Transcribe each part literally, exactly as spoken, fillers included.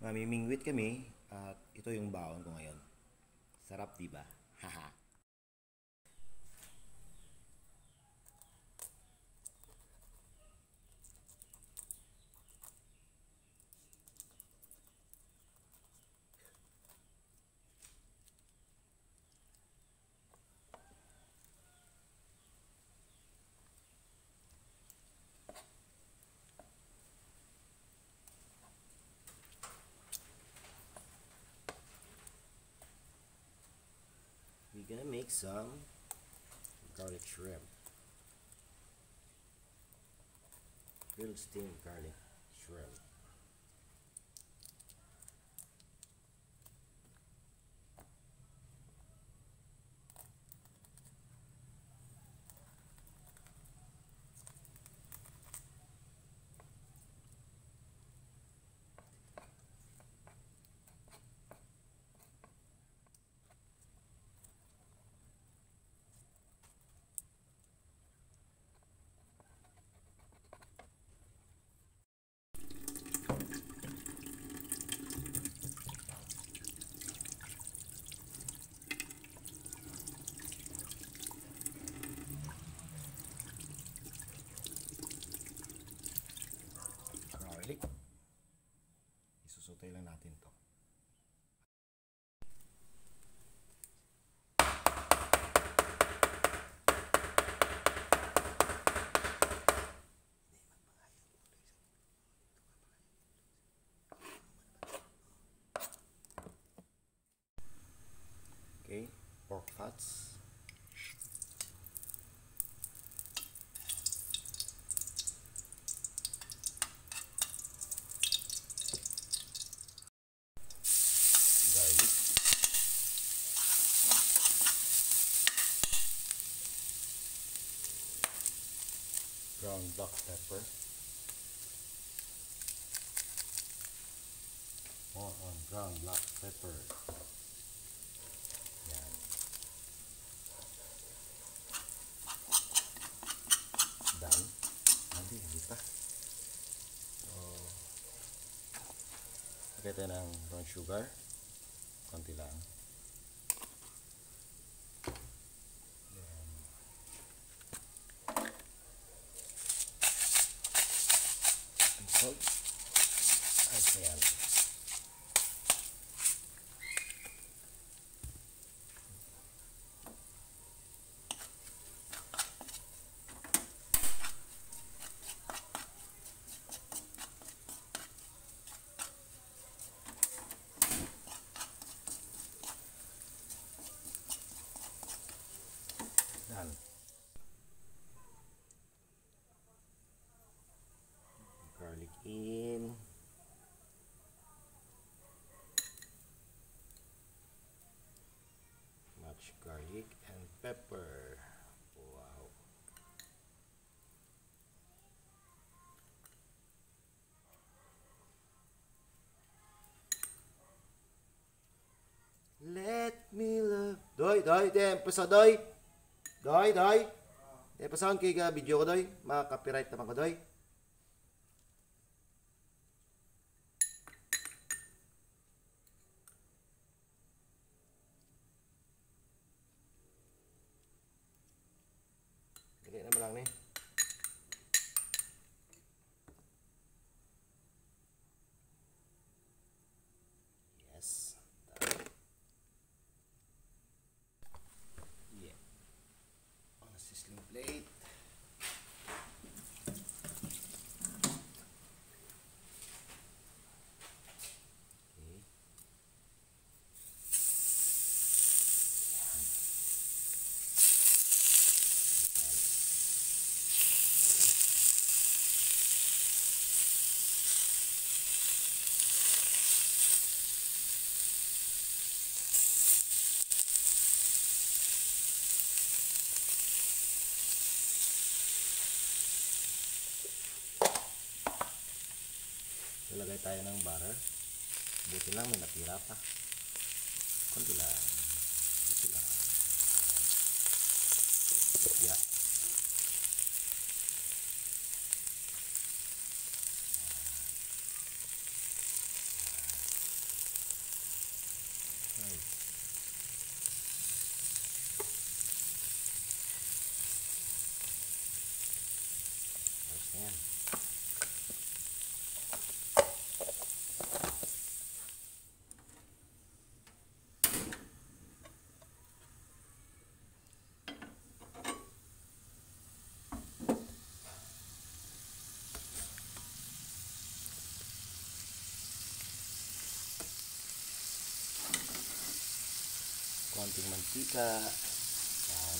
Mamimingwit kami at ito yung baon ko ngayon. Sarap, di ba? Haha. We're gonna make some garlic shrimp. Grilled steamed garlic shrimp. Garlic. Isusutay lang natin to. Okay, pork fats. Garlic. Ground black pepper. More on ground black pepper. Yan. Done. Hindi, hindi pa. So, lagay tayo ng brown sugar. Konti lang. Yan. And salt. At yan. Done. Garlic in. Much garlic and pepper. Wow. Let me love. Doy, doy, tempo sa doy. Doy, doy. Tempo sa kay ga video ko doy. Maka-copyright naman ko doy. Dili na lang ni. Yes. Done. Yeah. On a sizzling plate. Okay. Lalagay tayo ng butter. Buti lang may natira pa. Kunti lang. Buti lang. Yeah. konting mantika. Yan.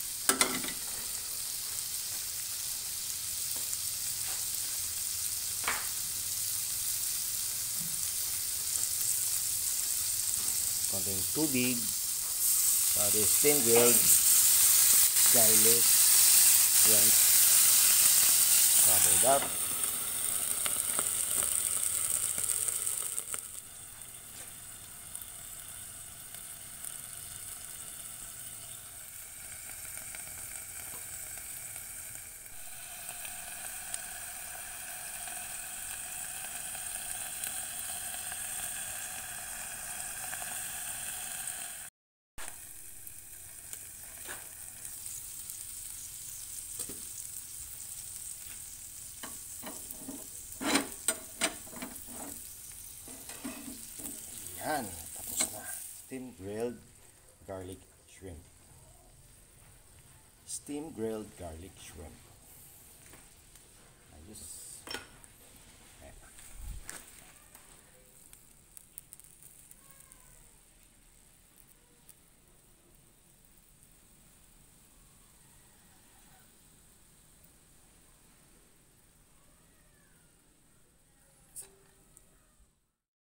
Konting tubig para the steam grilled garlic shrimp. Cover it up. Yan, tapos na. Steam grilled garlic shrimp. Steam grilled garlic shrimp. Ayos.